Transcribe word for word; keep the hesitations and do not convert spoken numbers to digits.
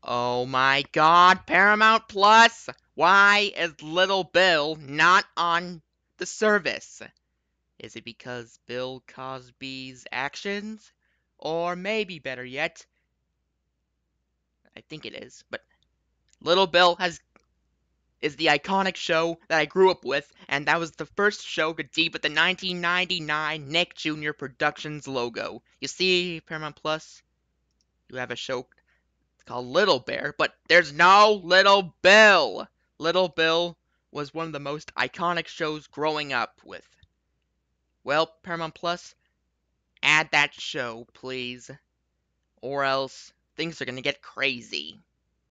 Oh my god, Paramount Plus! Why is Little Bill not on the service? Is it because Bill Cosby's actions? Or maybe better yet, I think it is, but Little Bill has is the iconic show that I grew up with, and that was the first show to debut with the nineteen ninety-nine Nick Junior Productions logo. You see, Paramount Plus, you have a show called Little Bear, but there's no Little Bill. Little Bill was one of the most iconic shows growing up with. Well, Paramount Plus, add that show, please. Or else things are gonna get crazy.